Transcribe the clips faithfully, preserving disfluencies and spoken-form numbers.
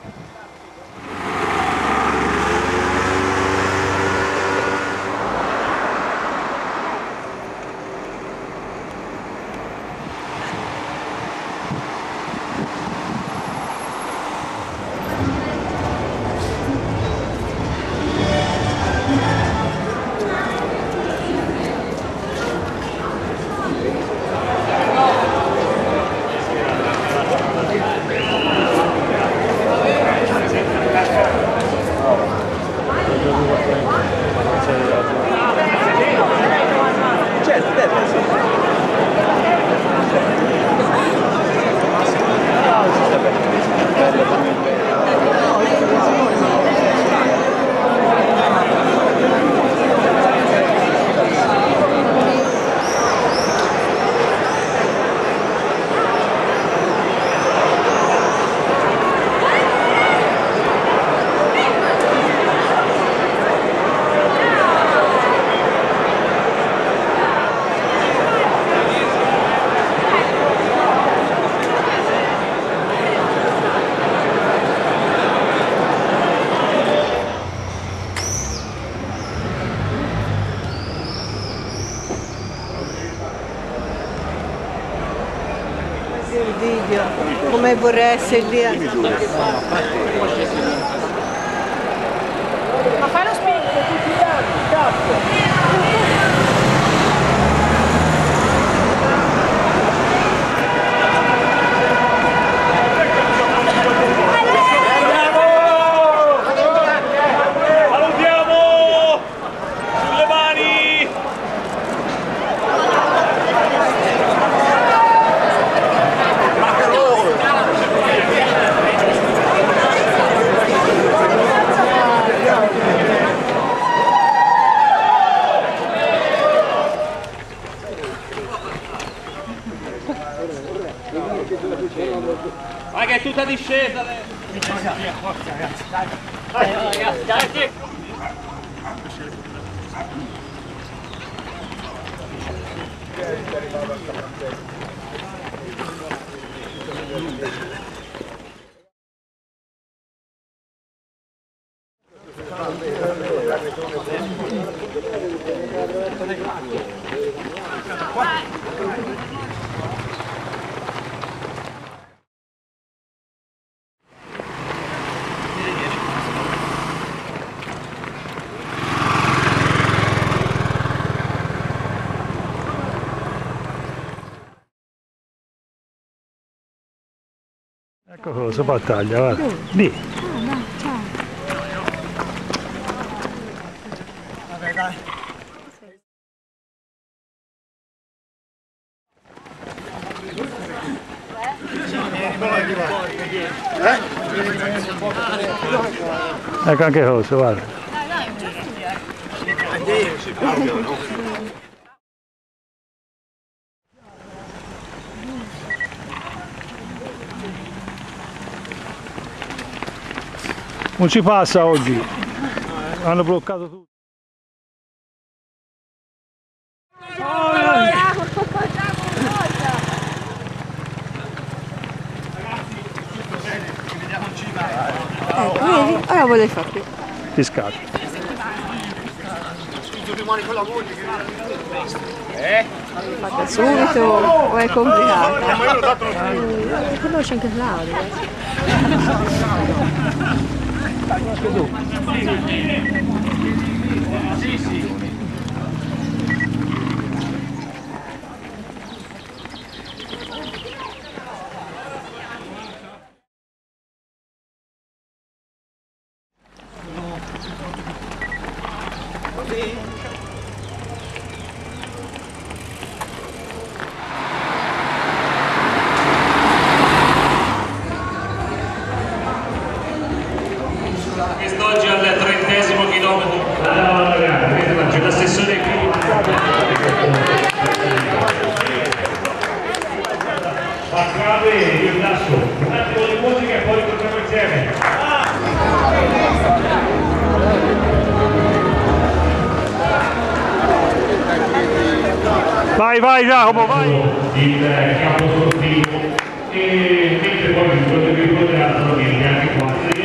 Il video, come vorrei essere lì. Ma fai lo spinto tutti gli anni, cazzo! Vai che è tutta discesa lei! Forza ragazzi, dai! Dai ragazzi, dai! Ecco cosa, battaglia, guarda. Lì. Ah, no, ciao. Vabbè, dai. Ecco anche cosa, guarda. Dai, dai, non studia. Non ci passa oggi, hanno bloccato tutto. Ecco, vedi? Ora vuole fare più. Ti scatti. Eh? Fatta subito o è complicata? Eh, conosce anche Claudio. Sì, sì. Quest'oggi al trentesimo chilometro. Allora ragazzi, c'è l'assessore qui. Accade il lasso. Un attimo di musica e poi ritorniamo insieme. Vai, vai Giacomo, vai! Il campo sportivo e mentre poi il quello che vi ricorderanno che gli anni qua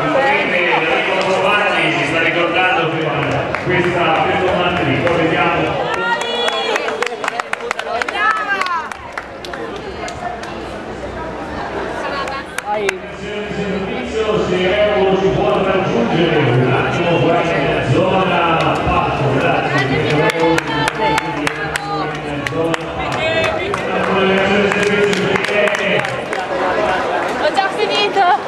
Enrico Giovanni si sta ricordando questa domanda di poi vediamo. Servizio, se Euro ci può raggiungere un attimo fuori nella zona parco, grazie. Ho già finito!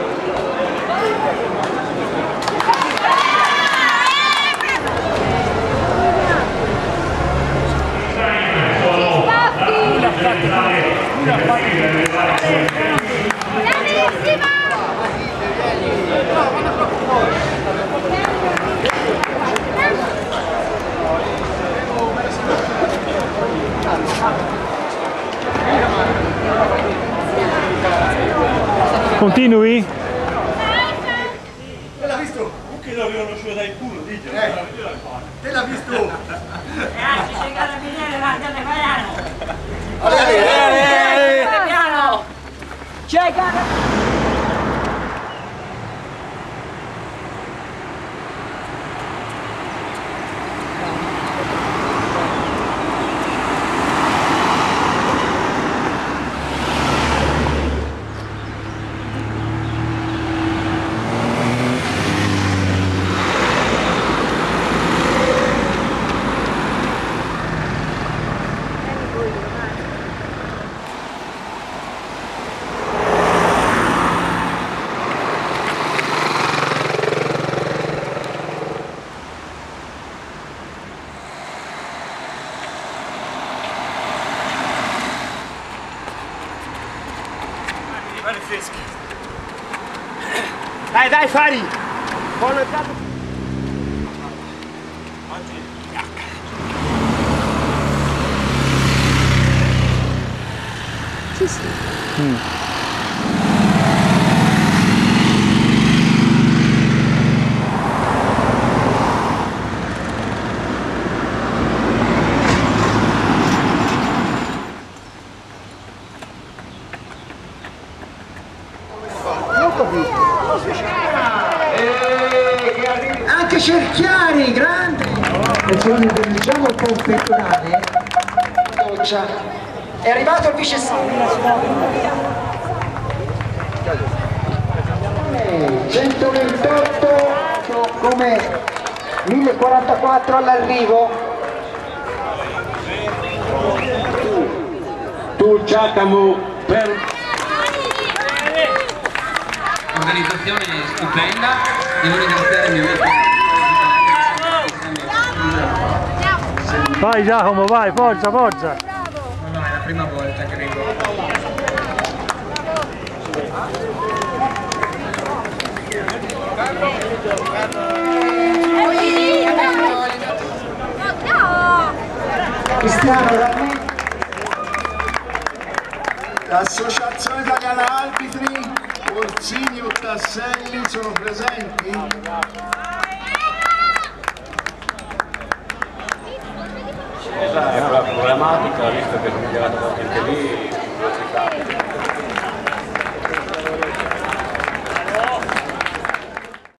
Continui? Te l'ha visto? Che l'avevano lasciato dai culo, dice. Eh, te l'ha visto? Ragazzi, c'è carabiniere davanti al piano! Allora, Piano! C'è carabiniere! dai, dai, Fari! Buono entrato! Sì, sì. Mm. Anche Cerchiari, grande! Diciamo il confezionale, è arrivato il vice centoventotto come mille quarantaquattro all'arrivo. Tu Giacomo per organizzazione stupenda, devo ringraziare il mio amico. Vai Giacomo, vai, forza, forza! No, no, è la prima volta che vengo. Cristiano Ramini, l'Associazione Italiana Arbitri, Orsini o Tasselli sono presenti? È una problematica, visto che non è arrivato anche lì.